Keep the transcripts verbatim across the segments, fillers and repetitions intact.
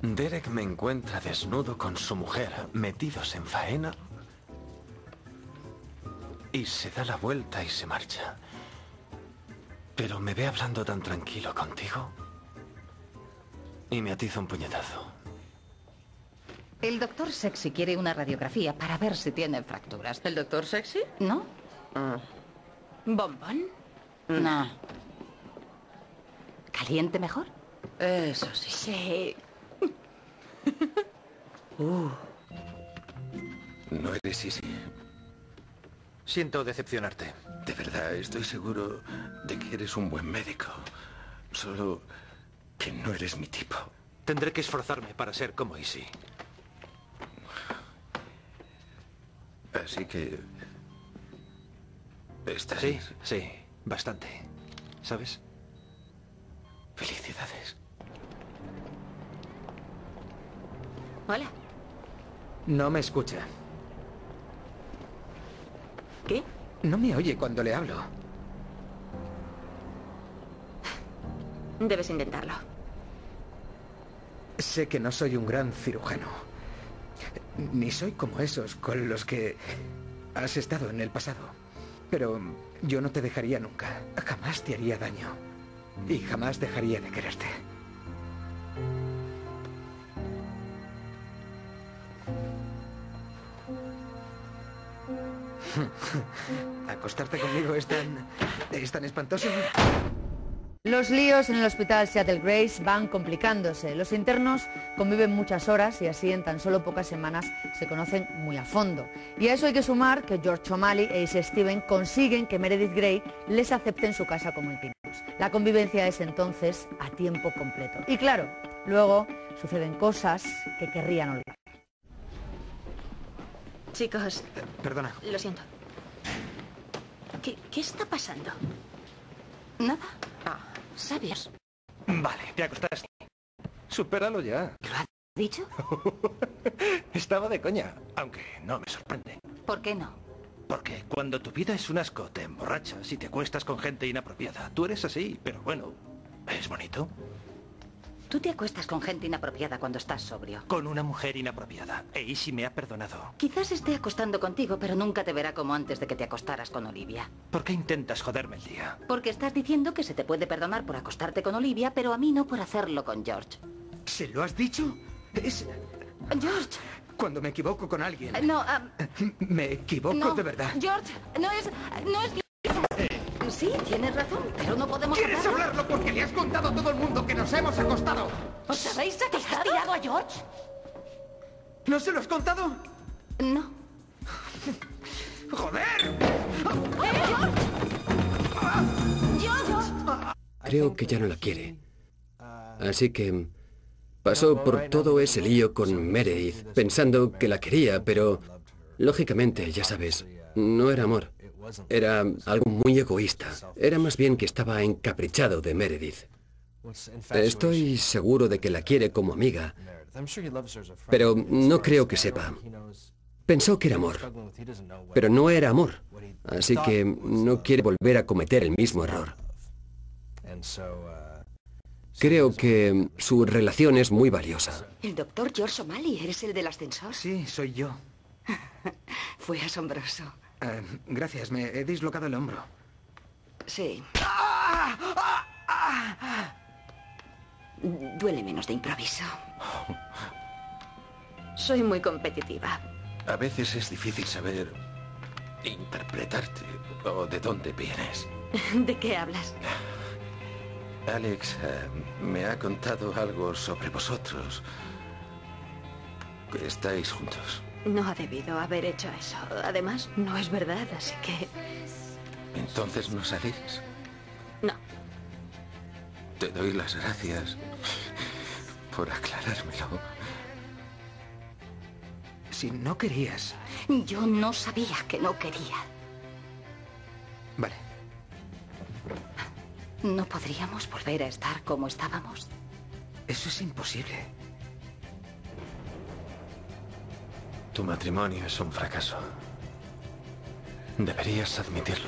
Derek me encuentra desnudo con su mujer, metidos en faena, y se da la vuelta y se marcha. Pero me ve hablando tan tranquilo contigo y me atiza un puñetazo. El doctor Sexy quiere una radiografía para ver si tiene fracturas. ¿El doctor Sexy? ¿No? Ah. ¿Bombón? No. ¿Caliente mejor? Eso sí. Sí. uh. No eres Sisi. Siento decepcionarte. De verdad, estoy seguro de que eres un buen médico. Solo que no eres mi tipo. Tendré que esforzarme para ser como Izzy. Así que... ¿Estás? Sí, sí, bastante. ¿Sabes? Felicidades. Hola. No me escucha. ¿Qué? No me oye cuando le hablo. Debes intentarlo. Sé que no soy un gran cirujano. Ni soy como esos con los que has estado en el pasado. Pero yo no te dejaría nunca. Jamás te haría daño. Y jamás dejaría de quererte. ¿Acostarte conmigo es tan... es tan espantoso? Los líos en el hospital Seattle Grace van complicándose. Los internos conviven muchas horas y así en tan solo pocas semanas se conocen muy a fondo. Y a eso hay que sumar que George O'Malley e Ace Steven consiguen que Meredith Grey les acepte en su casa como inquilinos. La convivencia es entonces a tiempo completo. Y claro, luego suceden cosas que querrían olvidar. Chicos, Eh, perdona. lo siento. ¿Qué, qué está pasando? Nada. Ah, ¿Sabías? Vale, te acostaste. Supéralo ya. ¿Lo has dicho? Estaba de coña, aunque no me sorprende. ¿Por qué no? Porque cuando tu vida es un asco, te emborrachas y te acuestas con gente inapropiada. Tú eres así, pero bueno, es bonito. Tú te acuestas con gente inapropiada cuando estás sobrio. Con una mujer inapropiada. E Izzy me ha perdonado. Quizás esté acostando contigo, pero nunca te verá como antes de que te acostaras con Olivia. ¿Por qué intentas joderme el día? Porque estás diciendo que se te puede perdonar por acostarte con Olivia, pero a mí no por hacerlo con George. ¿Se lo has dicho? Es... George. Cuando me equivoco con alguien. No, um, Me equivoco no, de verdad. George, no es... no es... Sí, tienes razón, pero no podemos ¿Quieres hablarlo? hablarlo porque le has contado a todo el mundo que nos hemos acostado? ¿Os habéis acostado? ¿Te has tirado a George? ¿No se lo has contado? No. ¡Joder! Creo que ya no la quiere. Así que pasó por todo ese lío con Meredith, pensando que la quería, pero lógicamente, ya sabes, no era amor. Era algo muy egoísta. Era más bien que estaba encaprichado de Meredith. Estoy seguro de que la quiere como amiga, pero no creo que sepa. Pensó que era amor, pero no era amor, así que no quiere volver a cometer el mismo error. Creo que su relación es muy valiosa. El doctor George O'Malley, ¿eres el del ascensor? Sí, soy yo. Fue asombroso. Uh, gracias, me he dislocado el hombro. Sí. Duele menos de improviso. soy muy competitiva. A veces es difícil saber interpretarte o de dónde vienes. ¿De qué hablas? Alex eh, me ha contado algo sobre vosotros. Que estáis juntos. No ha debido haber hecho eso. Además, no es verdad, así que... ¿Entonces no salís? No. Te doy las gracias por aclarármelo. Si no querías... Yo no sabía que no quería. Vale. ¿No podríamos volver a estar como estábamos? Eso es imposible. Tu matrimonio es un fracaso. Deberías admitirlo.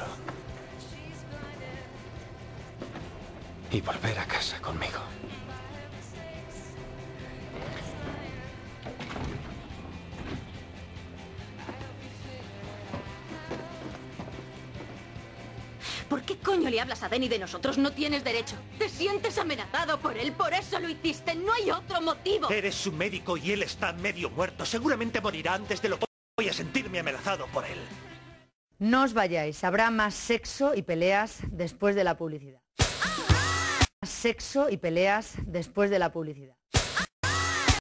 Y volver a casa conmigo. ¿Por qué coño le hablas a Denny de nosotros? No tienes derecho. Te sientes amenazado por él, por eso lo hiciste. No hay otro motivo. Eres su médico y él está medio muerto. Seguramente morirá antes de lo que voy a sentirme amenazado por él. No os vayáis, habrá más sexo y peleas después de la publicidad. Más sexo y peleas después de la publicidad.